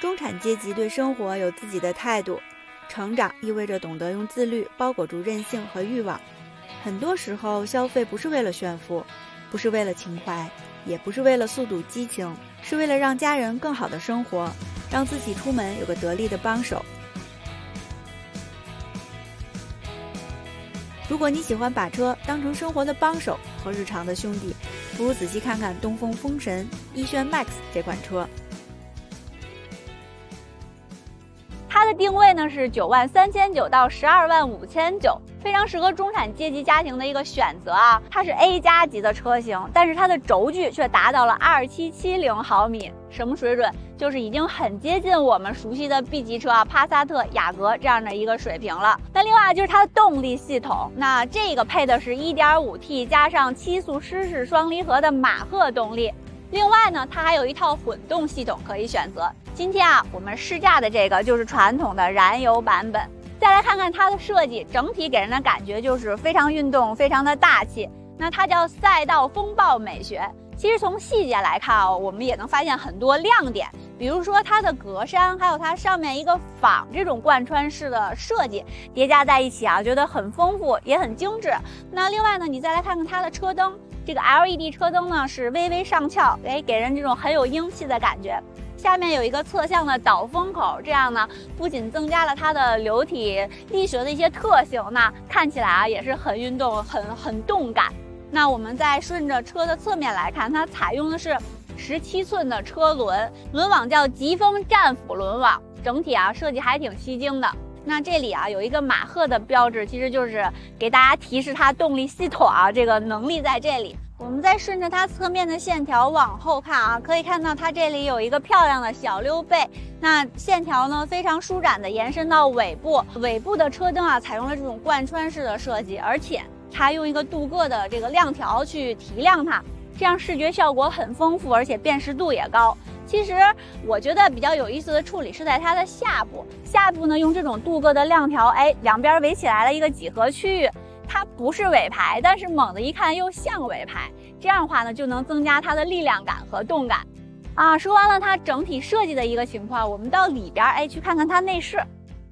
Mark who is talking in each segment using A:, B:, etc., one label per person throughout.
A: 中产阶级对生活有自己的态度，成长意味着懂得用自律包裹住任性和欲望。很多时候，消费不是为了炫富，不是为了情怀，也不是为了速度激情，是为了让家人更好的生活，让自己出门有个得力的帮手。如果你喜欢把车当成生活的帮手和日常的兄弟，不如仔细看看东风风神奕炫 MAX 这款车。
B: 它的定位呢是93900到125900，非常适合中产阶级家庭的一个选择啊。它是 A 加级的车型，但是它的轴距却达到了2770毫米，什么水准？就是已经很接近我们熟悉的 B 级车啊，帕萨特、雅阁这样的一个水平了。那另外就是它的动力系统，那这个配的是 1.5T 加上7速湿式双离合的马赫动力。另外呢，它还有一套混动系统可以选择。今天啊，我们试驾的这个就是传统的燃油版本。再来看看它的设计，整体给人的感觉就是非常运动，非常的大气。那它叫赛道风暴美学。其实从细节来看我们也能发现很多亮点，比如说它的格栅，还有它上面一个仿这种贯穿式的设计叠加在一起啊，觉得很丰富，也很精致。那另外呢，你再来看看它的车灯。这个 LED 车灯呢是微微上翘，给人这种很有英气的感觉。下面有一个侧向的导风口，这样呢不仅增加了它的流体力学的一些特性，那看起来啊也是很运动，很动感。那我们再顺着车的侧面来看，它采用的是17寸的车轮，轮网叫疾风战斧轮网，整体啊设计还挺吸睛的。那这里啊有一个马赫的标志，其实就是给大家提示它动力系统啊这个能力在这里。我们再顺着它侧面的线条往后看啊，可以看到它这里有一个漂亮的小溜背，那线条呢非常舒展的延伸到尾部，尾部的车灯啊采用了这种贯穿式的设计，而且它用一个镀铬的这个亮条去提亮它，这样视觉效果很丰富，而且辨识度也高。其实我觉得比较有意思的处理是在它的下部呢用这种镀铬的亮条，两边围起来了一个几何区域，它不是尾排，但是猛的一看又像尾排，这样的话呢就能增加它的力量感和动感啊。说完了它整体设计的一个情况，我们到里边去看看它内饰。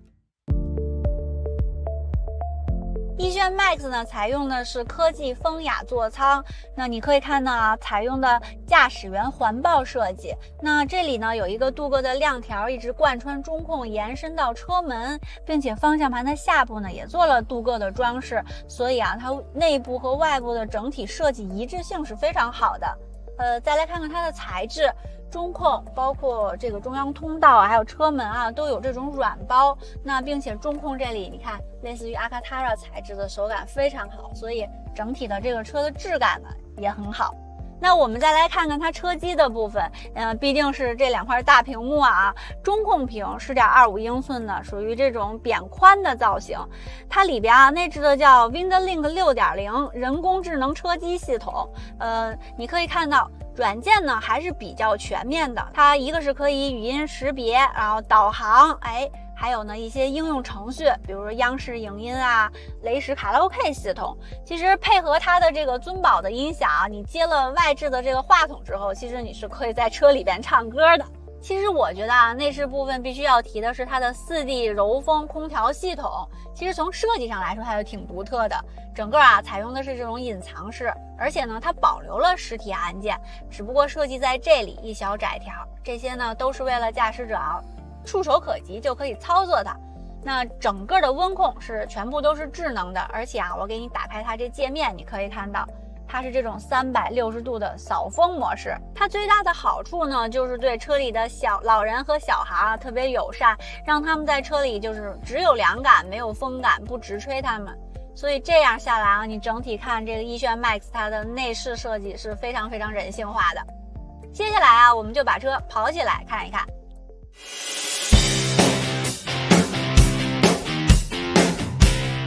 B: 奕炫 MAX 呢采用的是科技风雅座舱，那你可以看到啊，采用的驾驶员环抱设计。那这里呢有一个镀铬的亮条，一直贯穿中控延伸到车门，并且方向盘的下部呢也做了镀铬的装饰，所以啊它内部和外部的整体设计一致性是非常好的。再来看看它的材质，中控包括这个中央通道还有车门啊都有这种软包，那并且中控这里你看类似于阿卡塔拉材质的手感非常好，所以整体的这个车的质感呢也很好。那我们再来看看它车机的部分，毕竟是这两块大屏幕啊，中控屏10.25英寸的，属于这种扁宽的造型。它里边啊内置的叫 WindLink 6.0 人工智能车机系统，你可以看到软件呢还是比较全面的，它一个是可以语音识别，然后导航，还有呢一些应用程序，比如说央视影音啊、雷石卡拉 OK 系统。其实配合它的这个尊宝的音响，你接了外置的这个话筒之后，其实你是可以在车里边唱歌的。其实我觉得啊，内饰部分必须要提的是它的4D 柔风空调系统。其实从设计上来说，它就挺独特的。整个啊采用的是这种隐藏式，而且呢它保留了实体按键，只不过设计在这里一小窄条。这些呢都是为了驾驶者触手可及就可以操作它。那整个的温控是全部都是智能的，而且啊我给你打开它这界面，你可以看到它是这种360度的扫风模式。它最大的好处呢就是对车里的老人和小孩特别友善，让他们在车里就是只有凉感没有风感，不直吹他们。所以这样下来啊，你整体看这个奕炫 MAX 它的内饰设计是非常非常人性化的。接下来啊我们就把车跑起来看一看。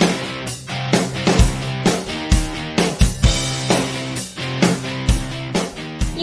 B: 奕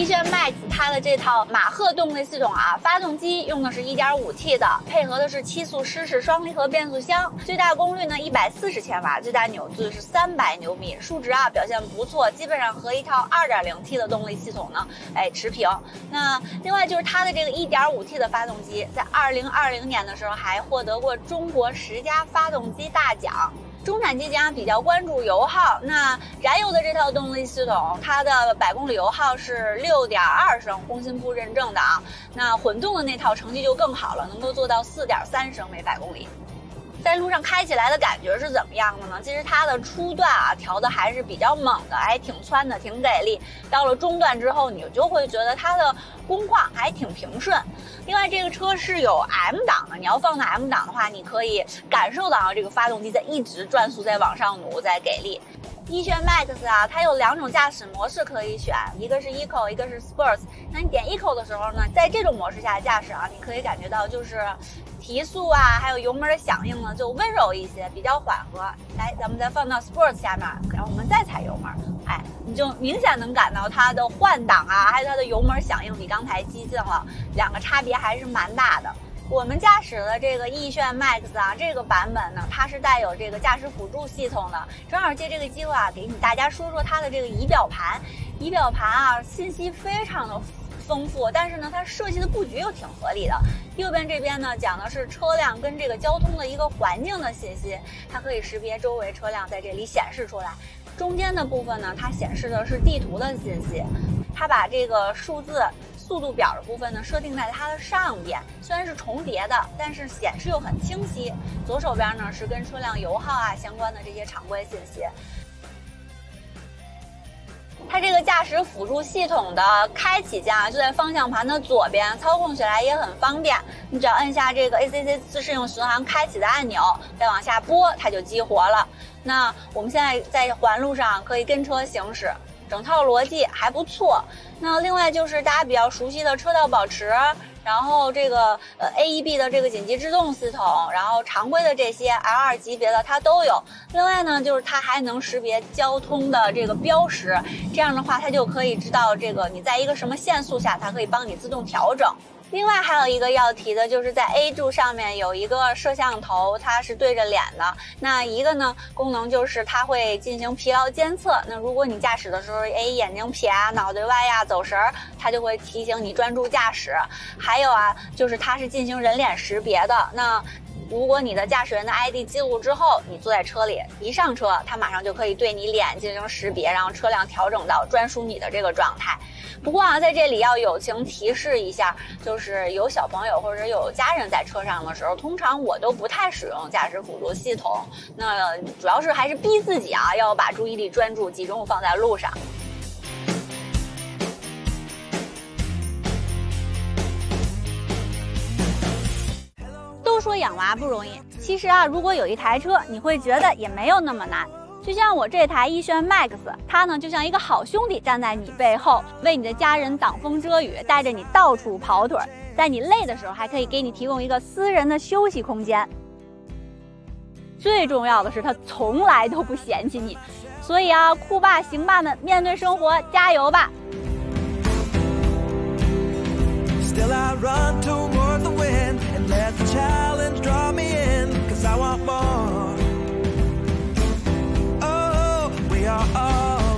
B: 奕炫 Max 它的这套马赫动力系统啊，发动机用的是 1.5T 的，配合的是7速湿式双离合变速箱，最大功率呢140千瓦，最大扭矩是300牛米，数值啊表现不错，基本上和一套 2.0T 的动力系统呢，持平。那另外就是它的这个 1.5T 的发动机，在2020年的时候还获得过中国10佳发动机大奖。中产阶级啊比较关注油耗，那燃油的这套动力系统，它的百公里油耗是6.2升，工信部认证的啊。那混动的那套成绩就更好了，能够做到4.3升每百公里。在路上开起来的感觉是怎么样的呢？其实它的初段啊调的还是比较猛的，还挺窜的，挺给力。到了中段之后，你就会觉得它的工况还挺平顺。另外，这个车是有 M 档的，你要放在 M 档的话，你可以感受到这个发动机在一直转速，在往上努，在给力。奕炫 Max 啊，它有2种驾驶模式可以选，一个是 Eco， 一个是 Sports。那你点 Eco 的时候呢，在这种模式下驾驶啊，你可以感觉到就是提速啊，还有油门的响应呢，就温柔一些，比较缓和。来，咱们再放到 Sports 下面，然后我们再踩油门，你就明显能感到它的换挡啊，还有它的油门响应比刚才激进了，两个差别还是蛮大的。我们驾驶的这个奕炫 Max 啊，这个版本呢，它是带有这个驾驶辅助系统的。正好借这个机会啊，给大家说说它的这个仪表盘。仪表盘啊，信息非常的丰富，但是呢，它设计的布局又挺合理的。右边这边呢，讲的是车辆跟这个交通的一个环境的信息，它可以识别周围车辆在这里显示出来。中间的部分呢，它显示的是地图的信息。它把这个数字速度表的部分呢设定在它的上边，虽然是重叠的，但是显示又很清晰。左手边呢是跟车辆油耗啊相关的这些常规信息。它这个驾驶辅助系统的开启键啊，就在方向盘的左边，操控起来也很方便。你只要按下这个 ACC 自适应巡航开启的按钮，再往下拨，它就激活了。那我们现在在环路上可以跟车行驶。整套逻辑还不错。那另外就是大家比较熟悉的车道保持，然后这个AEB 的这个紧急制动系统，然后常规的这些 L2 级别的它都有。另外呢，就是它还能识别交通的这个标识，这样的话它就可以知道这个你在一个什么限速下，它可以帮你自动调整。另外还有一个要提的，就是在 A 柱上面有一个摄像头，它是对着脸的。那一个呢功能就是它会进行疲劳监测。那如果你驾驶的时候，眼睛撇啊、脑袋歪呀、走神儿，它就会提醒你专注驾驶。还有啊，就是它是进行人脸识别的。那如果你的驾驶员的 ID 记录之后，你坐在车里，一上车，它马上就可以对你脸进行识别，然后车辆调整到专属你的这个状态。不过啊，在这里要友情提示一下，就是有小朋友或者有家人在车上的时候，通常我都不太使用驾驶辅助系统。那主要是还是逼自己啊，要把注意力专注集中放在路上。都说养娃不容易，其实啊，如果有一台车，你会觉得也没有那么难。就像我这台奕炫 Max， 它呢就像一个好兄弟站在你背后，为你的家人挡风遮雨，带着你到处跑腿，在你累的时候还可以给你提供一个私人的休息空间。最重要的是，它从来都不嫌弃你。所以啊，酷爸行爸们，面对生活加油吧！
C: Still I run toward the wind and let the challenge draw me in, 'cause I want more. Oh, we are all